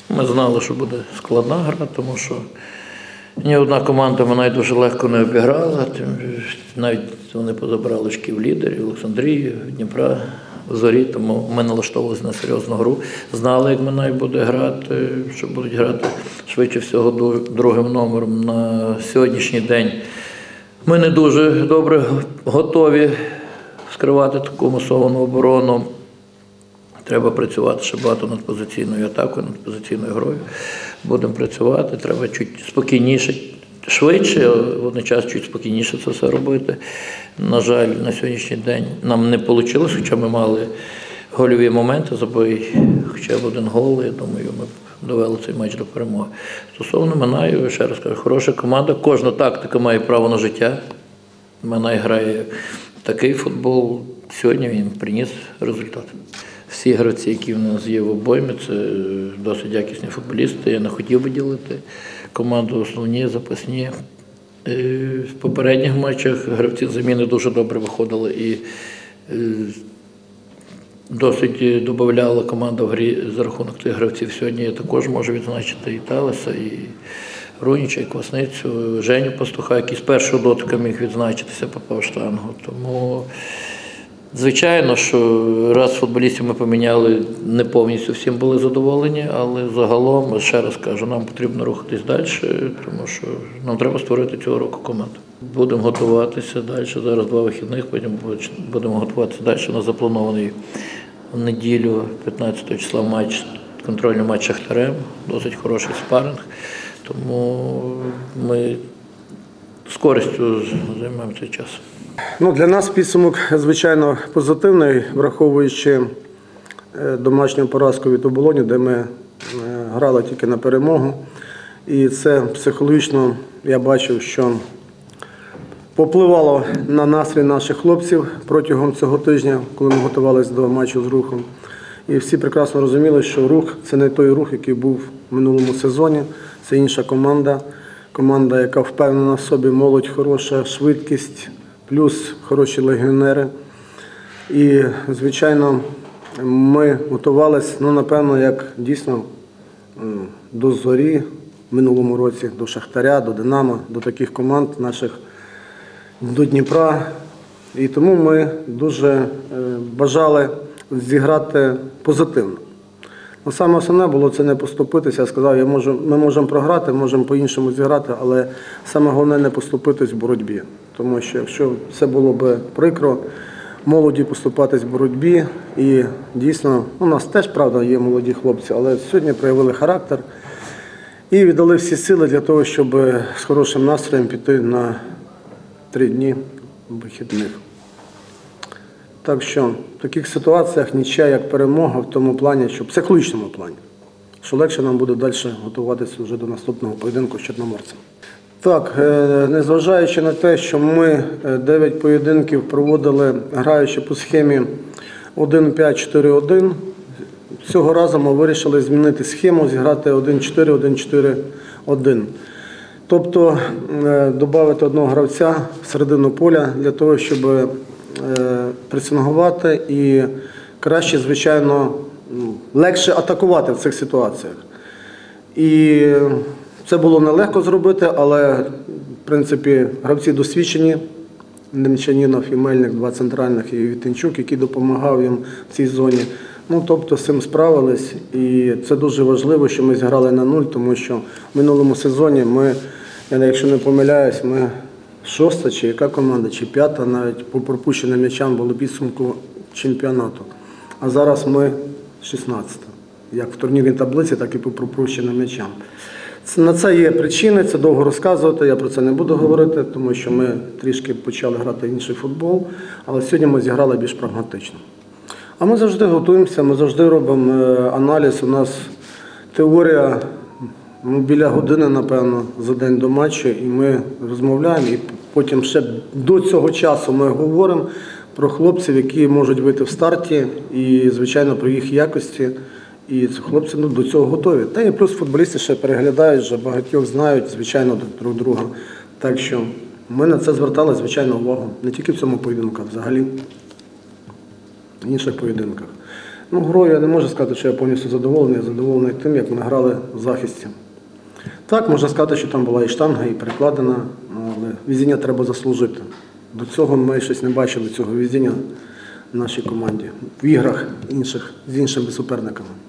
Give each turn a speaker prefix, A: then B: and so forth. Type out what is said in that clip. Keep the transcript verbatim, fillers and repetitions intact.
A: Ми знали, що буде складна гра, тому що ні одна команда мене дуже легко не обіграла. Навіть вони позабрали очків лідерів, Олександрію, Дніпра, Зорі, тому ми налаштовувалися на серйозну гру. Знали, як Минай буде грати, що будуть грати швидше всього другим номером. На сьогоднішній день ми не дуже добре готові скривати таку масовану оборону. Треба працювати ще багато над позиційною атакою, над позиційною грою. Будемо працювати, треба чуть спокійніше, швидше, але водночас чуть спокійніше це все робити. На жаль, на сьогоднішній день нам не вийшло, хоча ми мали гольові моменти, забий хоча б один гол, я думаю, ми б довели цей матч до перемоги. Стосовно Минаю, ще раз кажу, хороша команда, кожна тактика має право на життя. Минай грає такий футбол, сьогодні він приніс результат. Всі гравці, які в нас є в обоймі, це досить якісні футболісти. Я не хотів би ділити команду основні, запасні. В попередніх матчах гравці заміни дуже добре виходили і досить додавала команда в грі за рахунок тих гравців. Сьогодні я також можу відзначити і Талеса, і Руніча, і Квасницю, Женю Пастуха, який з першого дотика міг відзначитися, попав в штангу. Тому звичайно, що раз футболістів ми поміняли, не повністю всім були задоволені, але загалом, ще раз кажу, нам потрібно рухатись далі, тому що нам треба створити цього року команду. Будемо готуватися далі, зараз два вихідних, потім будемо готуватися далі на запланований в неділю, п'ятнадцятого числа матч, контрольний матч з Шахтарем, досить хороший спарринг, тому ми з користю займаємо цей час.
B: Ну, для нас підсумок, звичайно, позитивний, враховуючи домашню поразку від Оболоні, де ми грали тільки на перемогу. І це психологічно, я бачив, що попливало на настрій наших хлопців протягом цього тижня, коли ми готувалися до матчу з Рухом. І всі прекрасно розуміли, що Рух – це не той Рух, який був в минулому сезоні, це інша команда. Команда, яка впевнена в собі, молодь хороша, швидкість, плюс хороші легіонери. І, звичайно, ми готувалися, ну, напевно, як дійсно до Зорі в минулому році, до Шахтаря, до Динамо, до таких команд наших, до Дніпра. І тому ми дуже бажали зіграти позитивно. Но саме основне було це не поступитися. Я сказав, я можу, ми можемо програти, можемо по-іншому зіграти, але саме головне не поступитись в боротьбі. Тому що якщо це було б прикро, молоді поступатись в боротьбі, і дійсно, у нас теж, правда, є молоді хлопці, але сьогодні проявили характер і віддали всі сили для того, щоб з хорошим настроєм піти на три дні вихідних. Так що в таких ситуаціях нічия як перемога в тому плані, що в психологічному плані, що легше нам буде далі готуватися вже до наступного поєдинку з Чорноморцем. Так, незважаючи на те, що ми дев'ять поєдинків проводили, граючи по схемі один п'ять чотири один, цього разу ми вирішили змінити схему, зіграти один чотири один чотири один. Тобто додати одного гравця в середину поля для того, щоб пресингувати і краще, звичайно, легше атакувати в цих ситуаціях. І це було нелегко зробити, але, в принципі, гравці досвідчені, Немчанінов і Мельник, два центральних, і Вітенчук, який допомагав їм в цій зоні. Ну, тобто, з цим справились. І це дуже важливо, що ми зіграли на нуль, тому що в минулому сезоні ми, якщо не помиляюсь, ми шоста чи яка команда, чи п'ята навіть по пропущеним м'ячам було підсумку чемпіонату. А зараз ми шістнадцята. Як в турнірній таблиці, так і по пропущеним м'ячам. На це є причини, це довго розказувати, я про це не буду говорити, тому що ми трішки почали грати інший футбол, але сьогодні ми зіграли більш прагматично. А ми завжди готуємося, ми завжди робимо аналіз, у нас теорія, ну, біля години, напевно, за день до матчу, і ми розмовляємо, і потім ще до цього часу ми говоримо про хлопців, які можуть вийти в старті, і, звичайно, про їх якості. І хлопці, ну, до цього готові. Та і плюс футболісти ще переглядають, вже багатьох знають, звичайно, друг друга. Так що ми на це звертали, звичайно, увагу. Не тільки в цьому поєдинку, а взагалі в інших поєдинках. Ну, грою я не можу сказати, що я повністю задоволений, я задоволений тим, як ми грали в захисті. Так, можна сказати, що там була і штанга, і перекладена, але везіння треба заслужити. До цього ми щось не бачили, цього везіння в нашій команді, в іграх інших, з іншими суперниками.